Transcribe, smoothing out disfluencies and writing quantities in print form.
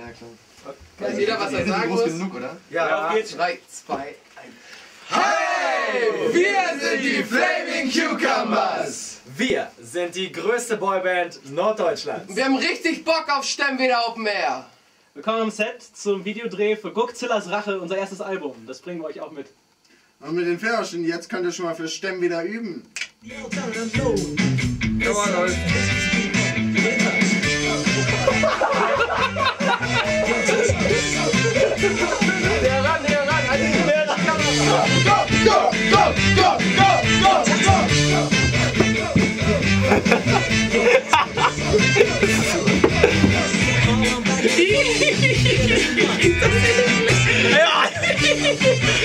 klar. Weiß jeder, was er sagen muss? Genug, oder? Ja, auf geht's. 3, 2, 1. Hey! Wir sind die Flaming Cucumbers! Wir sind die größte Boyband Norddeutschlands. Wir haben richtig Bock auf Stemmweder Open Air. Willkommen am Set zum Videodreh für Godzillas Rache, unser erstes Album. Das bringen wir euch auch mit. Und mit den Fährerchen, jetzt könnt ihr schon mal für Stemmen wieder üben. Jawohl, Leute. Der ran, an die Kamera. Go, go, go, go, go, go, Ja!